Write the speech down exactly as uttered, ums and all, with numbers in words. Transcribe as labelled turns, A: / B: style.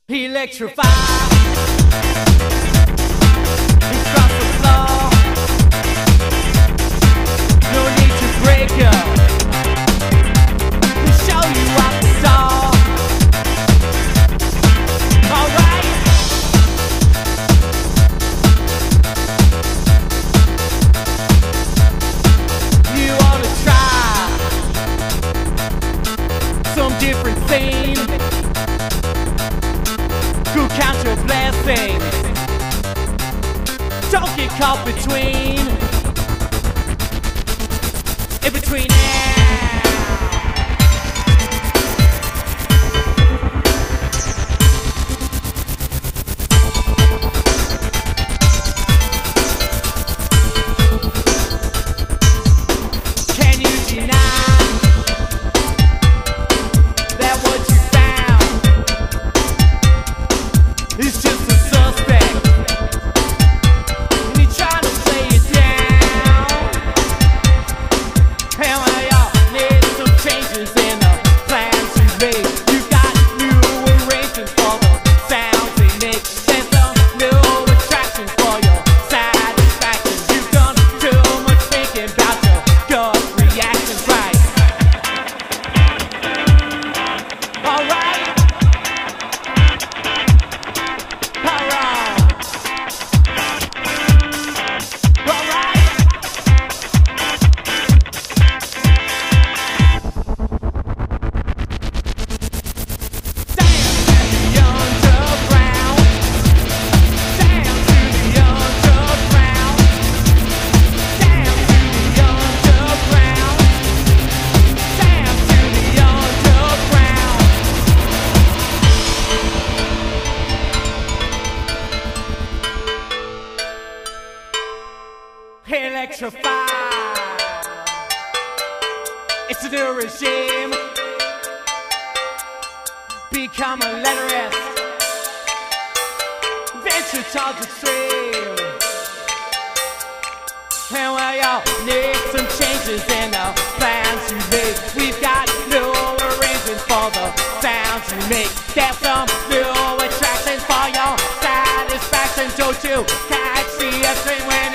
A: Electrify. Across the floor. No need to break up. We'll show you out the door. Alright. You wanna try some different thing? Go count your blessings. Don't get caught between in between now. Can you deny that what you found is just a suspect? And you're trying to play it down. And well, y'all need some changes in the plans you made. You've got new arrangements for the sounds they make. There's some new attractions for your satisfaction. You've done too much thinking about your gut reactions, right? Alright. Electrify. It's a new regime. Become a letterist. Venture towards extreme. And well, y'all need some changes in the plans you make. We've got new arrangements for the sounds you make. There's some new attractions for your satisfaction. Don't you catch the extreme?